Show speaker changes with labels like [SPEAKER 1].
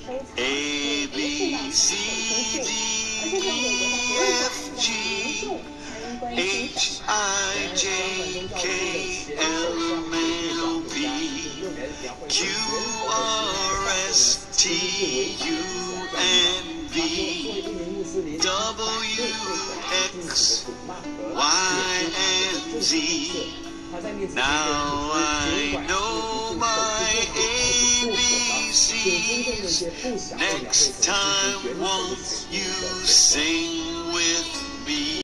[SPEAKER 1] A B C D E F G H I J K L M N O P Q R S T U N V W X Y and Z. Now I know my ABCs. Next time, won't you sing with me?